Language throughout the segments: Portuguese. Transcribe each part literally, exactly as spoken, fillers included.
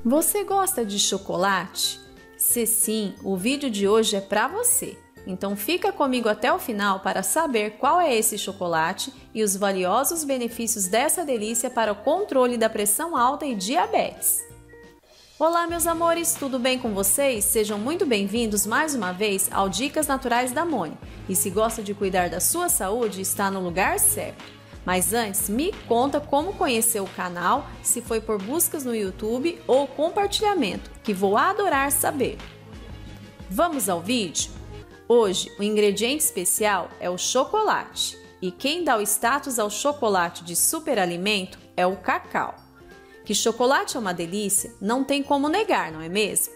Você gosta de chocolate? Se sim, o vídeo de hoje é para você. Então fica comigo até o final para saber qual é esse chocolate e os valiosos benefícios dessa delícia para o controle da pressão alta e diabetes. Olá, meus amores, tudo bem com vocês? Sejam muito bem-vindos mais uma vez ao Dicas Naturais da Moni. E se gosta de cuidar da sua saúde, está no lugar certo. Mas antes, me conta como conheceu o canal, se foi por buscas no YouTube ou compartilhamento, que vou adorar saber. Vamos ao vídeo? Hoje, o ingrediente especial é o chocolate. E quem dá o status ao chocolate de superalimento é o cacau. Que chocolate é uma delícia, não tem como negar, não é mesmo?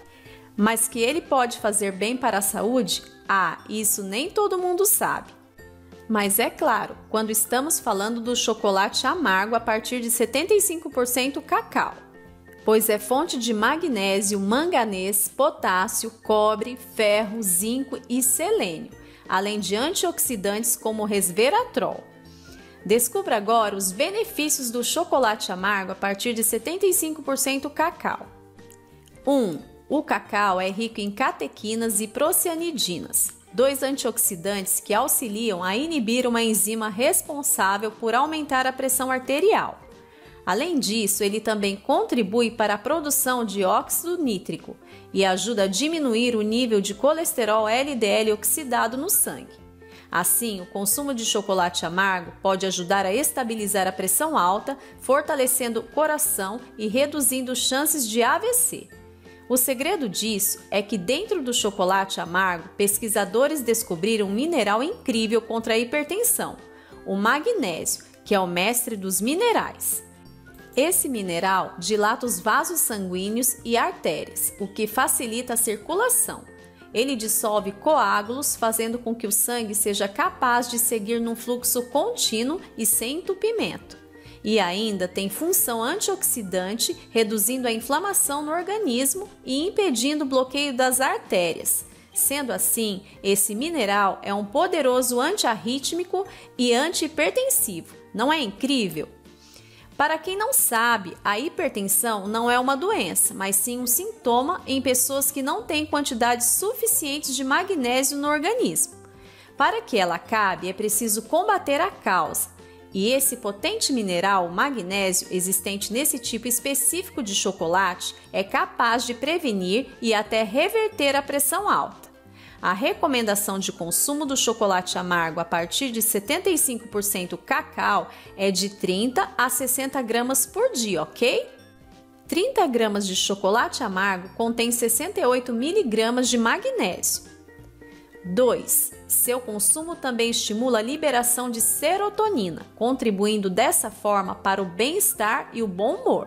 Mas que ele pode fazer bem para a saúde? Ah, isso nem todo mundo sabe. Mas é claro, quando estamos falando do chocolate amargo a partir de setenta e cinco por cento cacau, pois é fonte de magnésio, manganês, potássio, cobre, ferro, zinco e selênio, além de antioxidantes como resveratrol. Descubra agora os benefícios do chocolate amargo a partir de setenta e cinco por cento cacau. um. O cacau é rico em catequinas e procianidinas, dois antioxidantes que auxiliam a inibir uma enzima responsável por aumentar a pressão arterial. Além disso, ele também contribui para a produção de óxido nítrico e ajuda a diminuir o nível de colesterol L D L oxidado no sangue. Assim, o consumo de chocolate amargo pode ajudar a estabilizar a pressão alta, fortalecendo o coração e reduzindo chances de A V C. O segredo disso é que dentro do chocolate amargo, pesquisadores descobriram um mineral incrível contra a hipertensão, o magnésio, que é o mestre dos minerais. Esse mineral dilata os vasos sanguíneos e artérias, o que facilita a circulação. Ele dissolve coágulos, fazendo com que o sangue seja capaz de seguir num fluxo contínuo e sem entupimento. E ainda tem função antioxidante, reduzindo a inflamação no organismo e impedindo o bloqueio das artérias. Sendo assim, esse mineral é um poderoso antiarrítmico e antihipertensivo. Não é incrível? Para quem não sabe, a hipertensão não é uma doença, mas sim um sintoma em pessoas que não têm quantidades suficientes de magnésio no organismo. Para que ela acabe, é preciso combater a causa. E esse potente mineral, o magnésio, existente nesse tipo específico de chocolate, é capaz de prevenir e até reverter a pressão alta. A recomendação de consumo do chocolate amargo a partir de setenta e cinco por cento cacau é de trinta a sessenta gramas por dia, ok? trinta gramas de chocolate amargo contém sessenta e oito miligramas de magnésio. dois. Seu consumo também estimula a liberação de serotonina, contribuindo dessa forma para o bem-estar e o bom humor.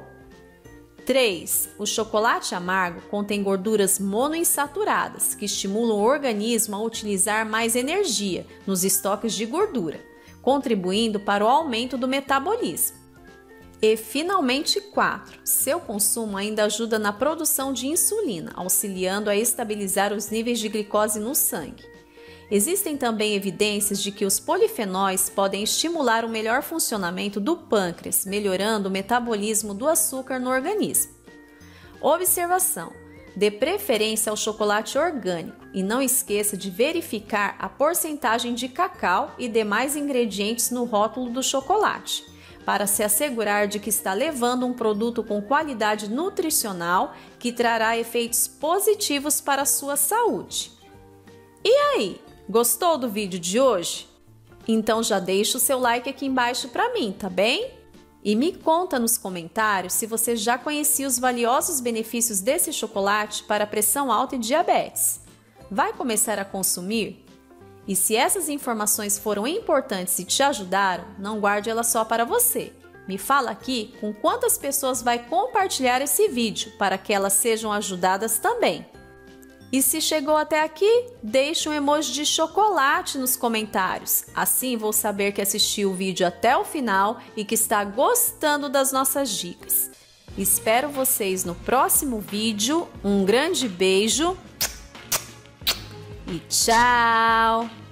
três. O chocolate amargo contém gorduras monoinsaturadas, que estimulam o organismo a utilizar mais energia nos estoques de gordura, contribuindo para o aumento do metabolismo. E, finalmente, quatro. Seu consumo ainda ajuda na produção de insulina, auxiliando a estabilizar os níveis de glicose no sangue. Existem também evidências de que os polifenóis podem estimular o melhor funcionamento do pâncreas, melhorando o metabolismo do açúcar no organismo. Observação: dê preferência ao chocolate orgânico e não esqueça de verificar a porcentagem de cacau e demais ingredientes no rótulo do chocolate, para se assegurar de que está levando um produto com qualidade nutricional que trará efeitos positivos para a sua saúde. E aí, gostou do vídeo de hoje? Então já deixa o seu like aqui embaixo para mim, tá bem? E me conta nos comentários se você já conhecia os valiosos benefícios desse chocolate para a pressão alta e diabetes. Vai começar a consumir? E se essas informações foram importantes e te ajudaram, não guarde elas só para você. Me fala aqui com quantas pessoas vai compartilhar esse vídeo para que elas sejam ajudadas também. E se chegou até aqui, deixe um emoji de chocolate nos comentários. Assim vou saber que assistiu o vídeo até o final e que está gostando das nossas dicas. Espero vocês no próximo vídeo. Um grande beijo e tchau!